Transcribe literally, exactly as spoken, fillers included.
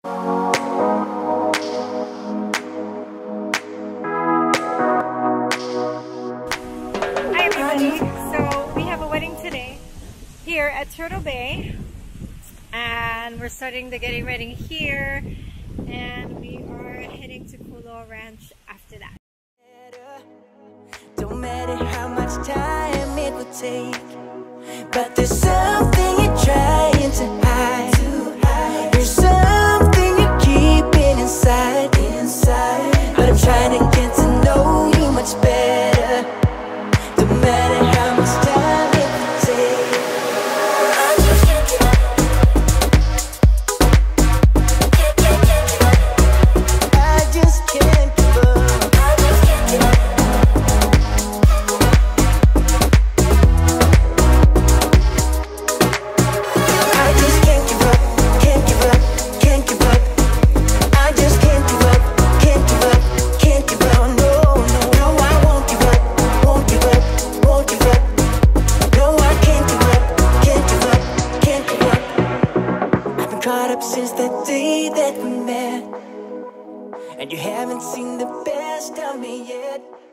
Hi everybody, so we have a wedding today here at Turtle Bay and we're starting the getting ready here and we are heading to Kulo Ranch after that. Don't matter how much time it would take, but there's something you're trying to hide. There's something you're keeping inside, inside. But I'm trying to get to know you much better. Don't matter how much time it would take. I just can't give up. I just can't give up. I just can't give up. Caught up since that day that we met, and you haven't seen the best of me yet.